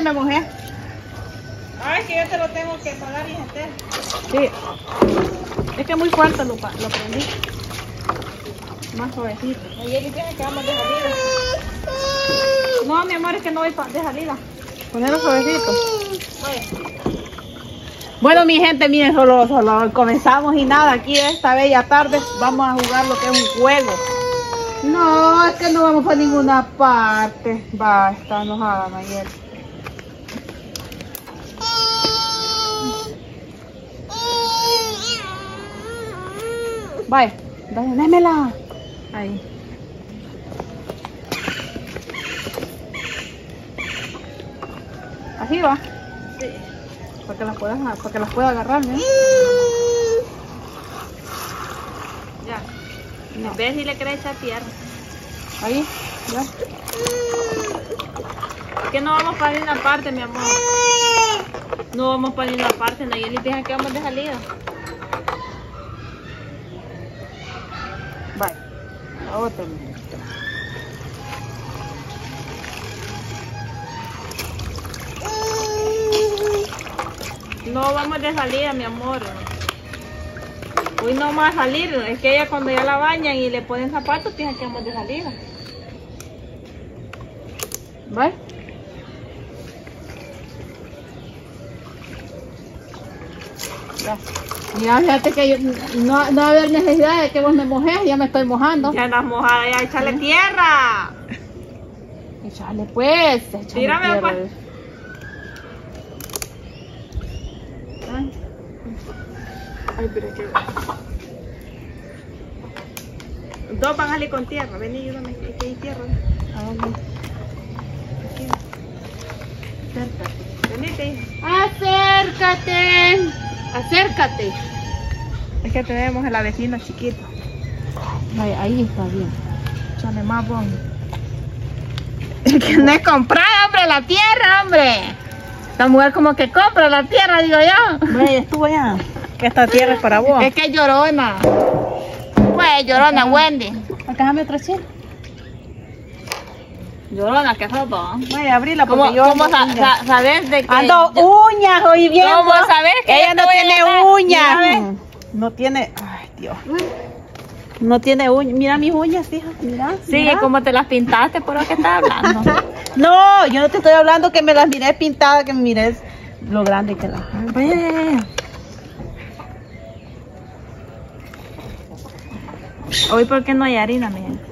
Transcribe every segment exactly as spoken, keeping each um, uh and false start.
ya me mojé. Ay, que yo te lo tengo que pagar y gente. Sí. Es que es muy fuerte lo, lo prendí. Más suavecito. Ayer dijeron que vamos de salida. No, mi amor, es que no voy de salida. Ponerlo suavecito. Vaya. Bueno, mi gente, miren, solo, solo comenzamos y nada. Aquí esta bella tarde vamos a jugar lo que es un juego. No, es que no vamos para ninguna parte. Va, está enojada Mayel. Vaya, dale, démela. Ahí. Así va. Sí. Para que las puedas, para que las pueda agarrar, ¿eh? Ya. No. ¿Ves si le querés echar tierra? Ahí, ya. Es que no vamos para ninguna parte, mi amor. No vamos para ninguna parte, Nayeli dice que vamos de salida. Vaya. La otra. No vamos de salida, mi amor. Hoy no vamos a salir. Es que ella cuando ya la bañan y le ponen zapatos, piensa que vamos de salida. Vaya. Ya. Mira, fíjate que yo, no, no va a haber necesidad de que vos me mojes, ya me estoy mojando. Ya andas mojada, ya échale tierra. Échale pues, échale Tírame, tierra. pues. Ay. Ay, pero que... Dos van a salir con tierra. Ven y ayúdame, que hay tierra. ¿A dónde? Aquí. Acércate. Venite. Acércate. Acércate. Es que tenemos a la vecina chiquita. Ay, ahí está bien. Échale más bon. Es que no es comprar, hombre, la tierra, hombre. Esta mujer como que compra la tierra, digo yo. Bueno, estuvo allá. Que esta tierra es para vos. Es que es llorona. Pues llorona, Wendy. Acá dame otra chela. Llorona, ¿qué sos vos? Voy a abrirla porque ¿Cómo, yo cómo ando sa uñas. sa sabes de que Ando yo- uñas, oí bien. ¿Cómo sabes que ella yo no te voy a tiene ganar? uñas? Mira, ve. No tiene, ay Dios. No tiene uñas. Mira mis uñas, hija. Mira. Sí, mira. ¿cómo te las pintaste? ¿Por lo que estás hablando? No, yo no te estoy hablando que me las miré pintadas, que me mires lo grande que las. Vaya, vaya, vaya. Hoy, ¿por qué no hay harina, mi gente?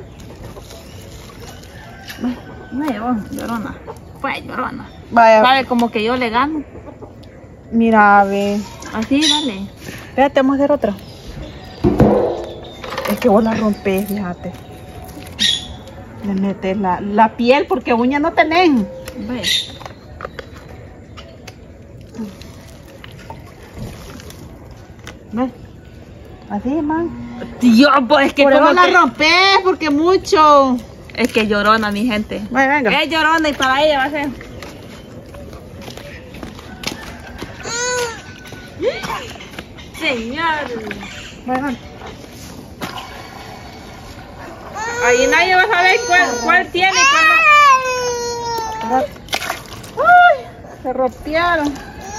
No llevo, llorona. Pues, llorona. Vaya. ¿Sabe? Como que yo le gano. Mira, ve. Así, dale. Espérate, vamos a hacer otra. Es que vos la rompes, fíjate. Le metes la, la piel porque uñas no tenés. Ve. ¿Ves? Así, man. Dios, pues es que Por eso como la que... rompes porque mucho. Es que llorona, mi gente. Vaya, venga. Es llorona y para ella va a ser. Señor. Vaya, venga. Ahí nadie va a saber cuál, cuál tiene y cuál no. Ay, se rompieron.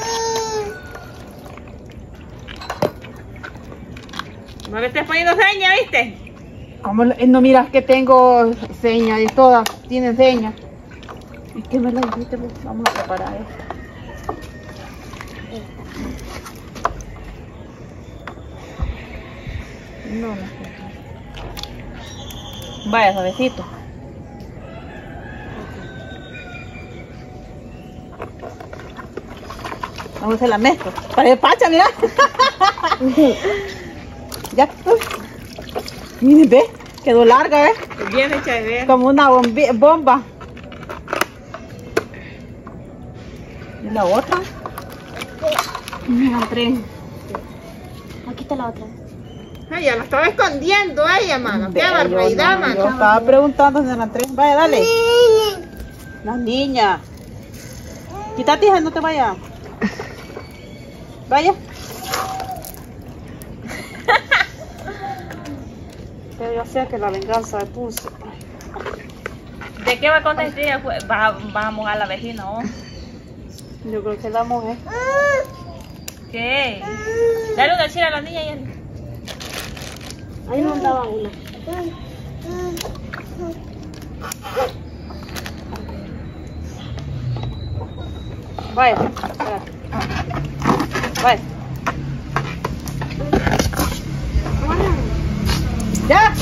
No le estés poniendo seña, ¿viste? ¿Cómo le- no miras que tengo señas y todas tienen señas? ¿Y qué me la dijiste? Vamos a preparar esto. No, no sé. Vaya, suavecito. Vamos a hacer la mezcla. Para el pacha, mira. Ya. Uy. Miren, ve. Quedó larga, ¿eh? Bien hecha de ver. Como una bombi- bomba. ¿Y la otra? Mira, tres. Aquí está la otra. Ay, ya la estaba escondiendo ella, mano. Qué Ve, barbaridad, yo no, Yo mano. estaba preguntando si eran tres. Vaya, dale. La niña. Quítate, hija, no te vayas. Vaya. Pero yo sé que la venganza de Pulse. ¿De qué va a contestar? Va, va a mojar la vecina, ¿o? Yo creo que es la mujer. ¿Qué? Dale una chila a la niña y él. Ahí no andaba una. Vaya, espérate. Vaya. ¡Ya!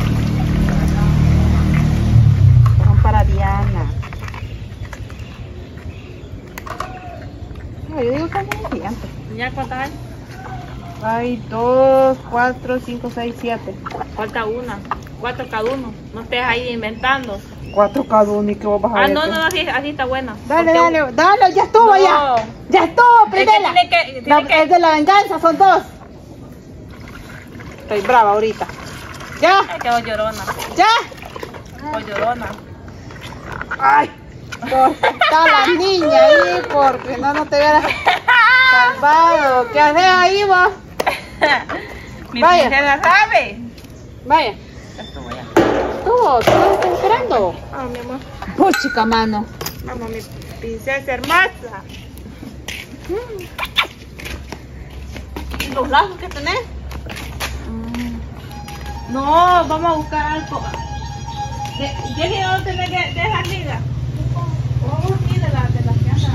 Son para Diana. No, yo digo que es gigante. ¿Ya cuántas hay? Hay dos, cuatro, cinco, seis, siete. Falta una. Cuatro cada uno. No estés ahí inventando. Cuatro cada uno y que vos vas a Ah, ver. no, no, así, así está buena. Dale, Porque- dale, dale, ya estuvo No. ya. Ya estuvo, Es que primera. tiene que- tiene La- que- Es de la venganza, son dos. Estoy brava ahorita. Ya, Es que voy llorona. ya. Voy llorona. Ay, porque está la niña ahí, porque no, no te hubieras salvado. ¿Qué haces ahí vos? Mi Vaya. princesa sabe. Vaya. Ya estuvo ya. Tú, tú lo estás esperando. Ah, mi amor. Pues chica mano. Vamos, mi princesa hermosa. ¿Los lazos que tenés? No, vamos a buscar algo. ¿Qué que no tenés que de esa liga? Vamos aquí de la de la que anda.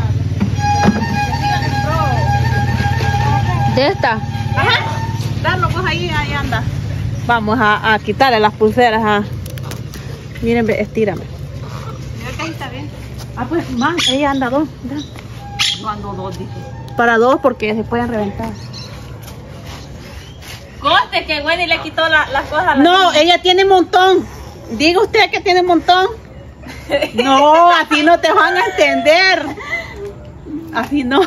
¿De esta? Ajá. Dalo pues ahí, ahí anda. Vamos a, a quitarle las pulseras. A... Miren, ve, estírame. Mira que ahí está bien. Ah, pues más, ella anda dos. Ya. No ando dos, dije. Para dos porque se pueden reventar. Conste que Wendy le quitó la- las cosas a la No, niña. ella tiene montón. Diga usted que tiene montón. No, así no te van a entender. Así no.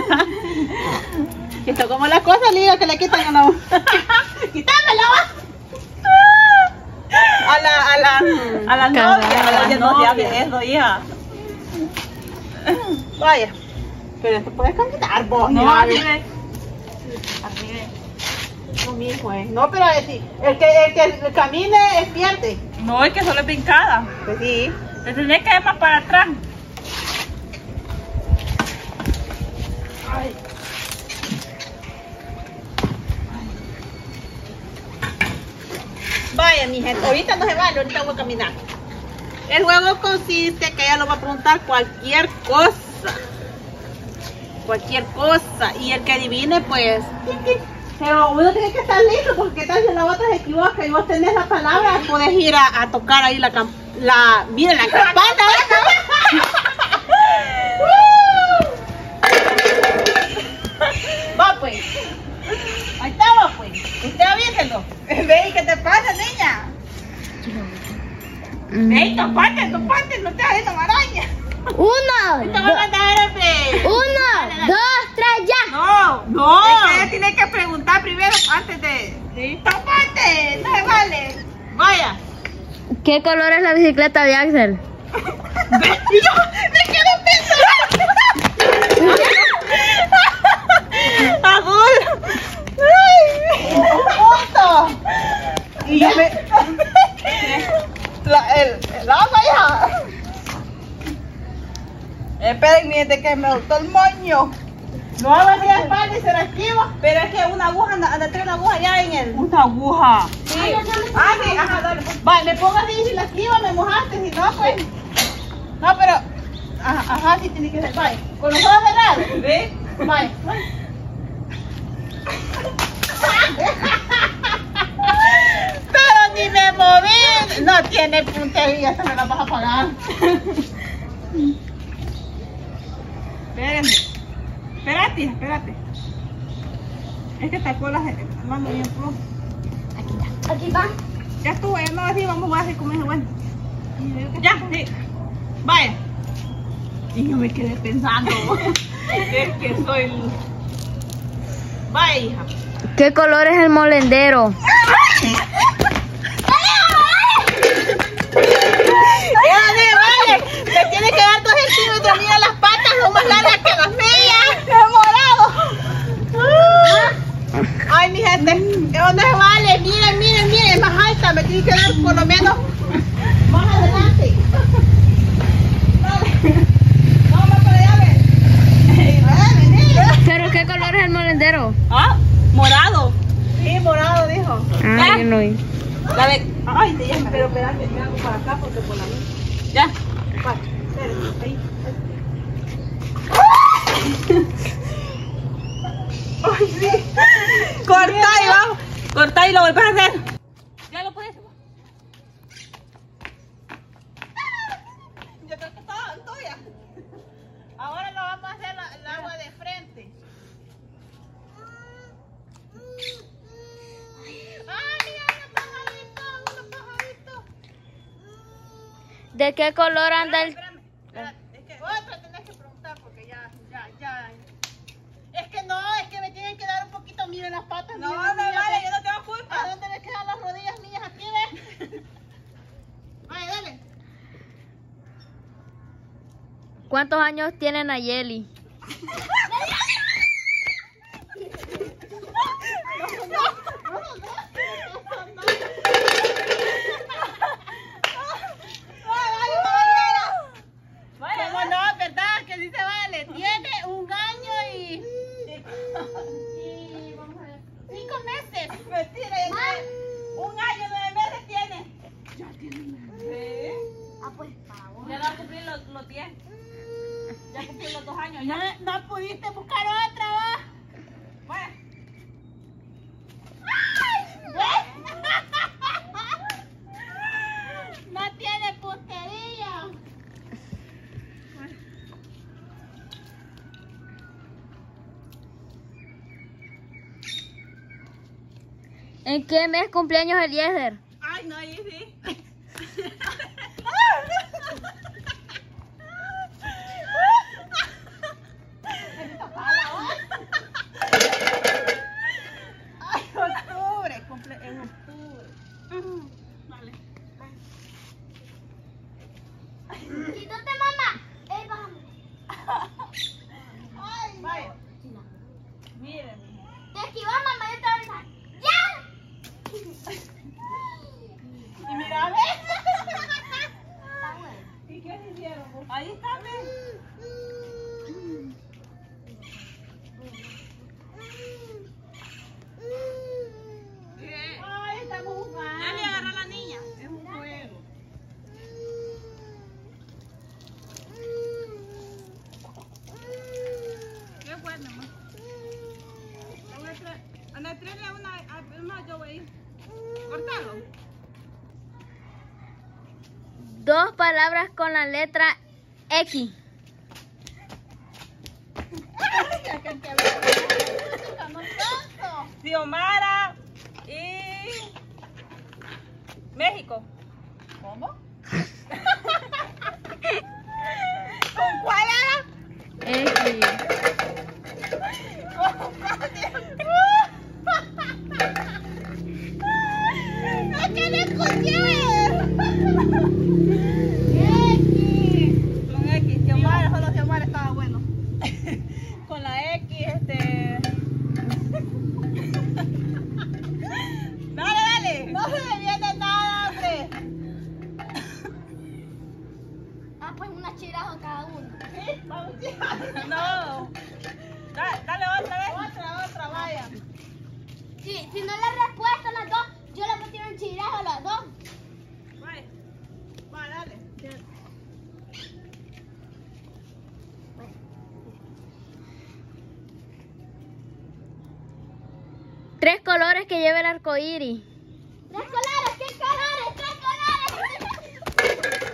Esto como las cosas, liga, que le quitan a la... ¡Quítamela! A la, a la, a la Caray. novia, a la Oye, novia novia. de eso, hija. Vaya. Pero esto puedes caminar vos. No, mira, así ve. ve. Así ve. Lo mismo, ¿eh? No, pero es decir, el que, el que camine es pierde. No, es que solo es brincada. Pues sí. Te tenés que ir más para atrás. Ay. Vaya, mi gente, ahorita no se vale, ahorita voy a caminar. El juego consiste que ella lo va a preguntar cualquier cosa. Cualquier cosa. Y el que adivine, pues... Pero uno tiene que estar listo porque tal vez la otra se equivoca y vos tenés la palabra, podés ir a, a tocar ahí la cam- la, miren la campana. Va pues. Ahí estamos pues. Usted avíselo. Ve, ¿qué te pasa, niña? Ve, topate, topate, no te hagas maraña. Uno, Te van a dar hombre. uno, dos, tres, ya. No, No. es que ella tiene que preguntar primero antes de... Sí. ¡Topate! ¡No se vale! Vaya. ¿Qué color es la bicicleta de Axel? Ve, y yo me quedo pensando. Azul. Ay, un punto. Y yo me... La, el, el agua ya. Esperen, de que me gustó el moño. No hagas la espalda y se la esquiva. Pero es que una aguja, anda, anda trae una aguja allá en el... Una aguja. Sí. Ah, sí, ajá, dale. pues. Vale, me pongo así, si la esquiva me mojaste, si no, pues. No, pero. Ajá, ajá, sí tiene que ser. Vale, con los ojos cerrados. ¿Ve? Vale, vale. Pero ni me moví. No tiene puntería, se me la vas a pagar. Espérenme. Espérate, espérate. Es que esta cola se mando bien flojo. Aquí va. Ya estuvo, ya no así, vamos a hacer como es bueno. Ya, sí. Vaya. Y yo me quedé pensando. Es que soy... el- Vaya, hija. ¿Qué color es el molendero? Vale, vale. Me tiene que dar dos centímetros. Mira las patas, son más largas que las mías. ¡Qué morado! Ay, mi gente, ¿dónde se vale? Miren, miren, miren, es más alta. Me tiene que dar por lo menos más adelante. Dale. No, más para allá, ven. La de... Ay, te llama. Pero espérate, me hago para acá porque por la luz. Ya. Vale, espérate, ahí. Ay, sí. Corta y vamos. Corta y lo vuelves a hacer. Ya lo puedes. Yo creo que está tuya. Ahora lo vamos a hacer la, el agua de frente. Ay, mira, unos pajaritos, unos pajaritos. ¿De qué color anda el...? Espérame, espérame, es que otra tenés que preguntar porque ya, ya, ya. Es que no, es que me tienen que dar un poquito, miren las patas. No, no, vale, yo no tengo culpa. ¿A dónde me quedan las rodillas mías? Aquí, ¿ves? Vale, dale. ¿Cuántos años tiene Nayeli? ¿Cómo no? ¿Verdad? Que sí se vale. Tiene un año y... y vamos a ver. Cinco meses. Mentira, ya tiene un año y nueve meses tiene. Ya tiene nueve. Ah, pues, para vos. Ya va a cumplir los, los diez. Ya cumplió los dos años. Ya no, no pudiste buscar otra, ¿va? Bueno. No tiene puntería. ¿En qué mes cumpleaños Eliezer? Ay, no, ahí sí. Ay, octubre, cumple en octubre. Vale. Quítate, mamá. Eh, vamos. Ay, vaya. Miren. Te esquivas, mamá, yo te voy a avisar. ¡Ya! Y mira, ¿ves? ¿Y qué se hicieron? Ahí está, ¿ves? Ay, estamos jugando. Ya le agarró a la niña. Es un juego. Qué bueno, mamá. Anda, tráele una, una yo voy. Cortalo. Dos palabras con la letra X. Xiomara y México. ¿Cómo? ¿Con cuál era? X. ¡Es que le escuché! Con X, Xiomara, solo Xiomara estaba bueno. Con la X, este... Dale, dale. No se me viene nada, hombre. Ah, pues una chiraja cada uno. ¿Sí? Vamos, no. Dale, dale otra vez. Otra, otra, vaya. Sí, si no le respuesto a las dos, yo le metí un chirajo a las dos. Vaya. Va, dale. Tres colores que lleva el arco iris. Tres colores, ¿qué colores? Tres colores.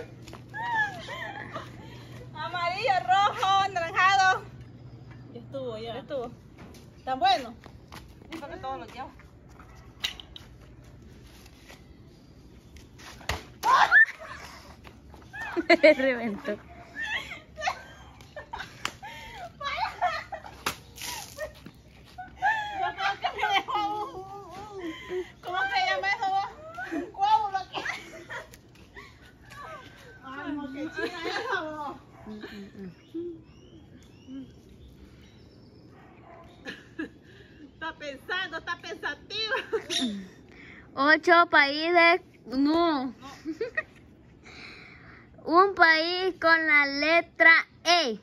Amarillo, rojo, anaranjado. Ya estuvo, ya. Ya estuvo. ¿Tan bueno? Dijo que todos los llevo. Reventó. Yo creo que me dejó un, un, un... ¿Cómo se llama eso vos? Un coágulo aquí. Ay, no, qué china esa vos. Está pensando, está pensativa. Ocho países. No. Un país con la letra E.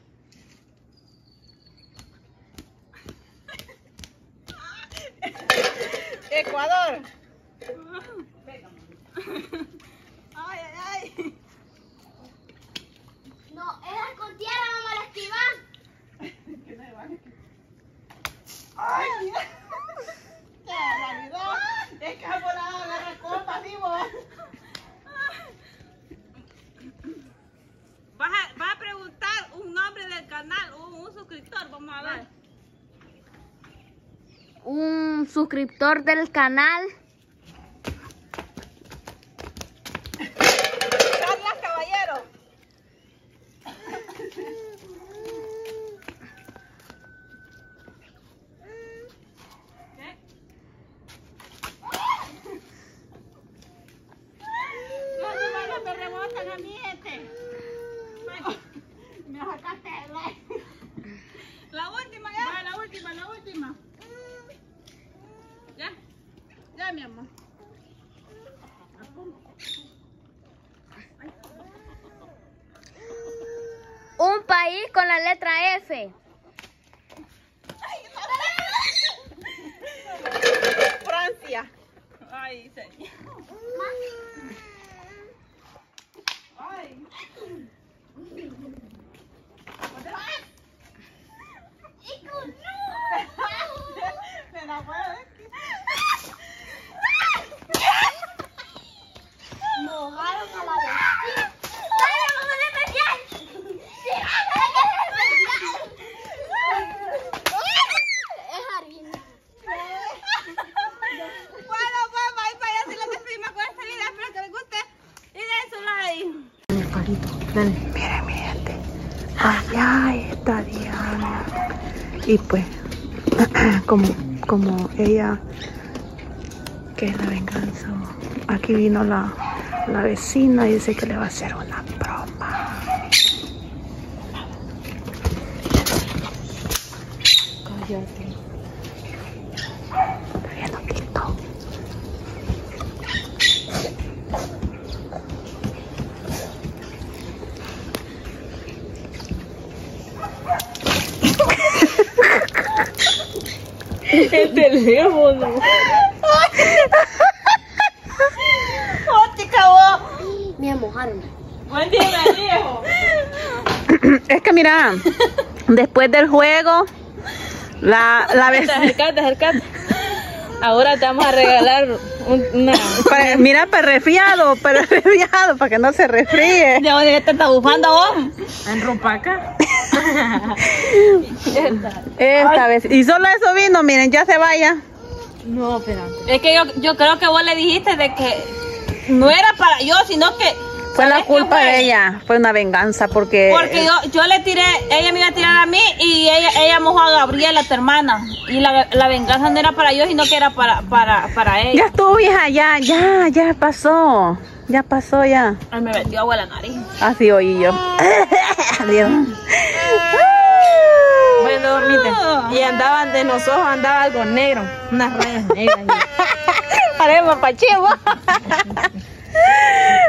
Ecuador. Ay, ay, ay. No, esas con tierra vamos a esquivar. Que no van a esquivar. Ay, mira. Qué barbaridad. Es que ha volado a agarrar copas, ¿sí vos? Vas a, vas a preguntar un nombre del canal, un, un suscriptor, vamos a ver. Un suscriptor del canal. Carla Caballero. ¿Qué? Los animales me rebotan a mí, este. Me sacaste el aire. La última ya. Va, la última, la última. Ya. Ya, mi amor. Un país con la letra F. Francia. Ay, señor. Ay. ¿Dónde vas? Me la puedo decir. Mojaron a la vecina. ¡Ay, vamos a especial! Es harina. Bueno, pues, bye, bye. Así les despedimos con esta vida. Espero que les guste. Y den su like. El palito, dale. Miren, mi gente. Allá está Diana. Y pues, como, como ella, que es la venganza, aquí vino la, la vecina y dice que le va a hacer una broma. Cállate. Está viendo TikTok. El teléfono. ¡Oh, te cagó! Me mojaron. Buen día, viejo. Es que mira, después del juego, la, la vecina. Acercate, acercate. Ahora te vamos a regalar un, una. Pa- mira, para resfriado, para resfriado, para que no se resfríe. ¿De dónde te está bufando vos? En ropaca. Esta vez. Y solo eso vino, miren, ya se vaya. No, espérate. Es que yo, yo creo que vos le dijiste de que no era para yo, sino que... Fue la ¿sabes qué culpa fue? de ella, fue una venganza porque... Porque yo, yo le tiré, ella me iba a tirar a mí y ella, ella mojó a Gabriela, tu hermana. Y la, la venganza no era para yo, sino que era para, para, para ella. Ya estuvo, vieja, ya, ya, ya pasó. Ya pasó, ya. Ay, me metió agua en la nariz. Así oí yo. Adiós. Bueno, dormite. Y andaban de los ojos, andaba algo negro. Unas rayas negras. Haremos pachivo.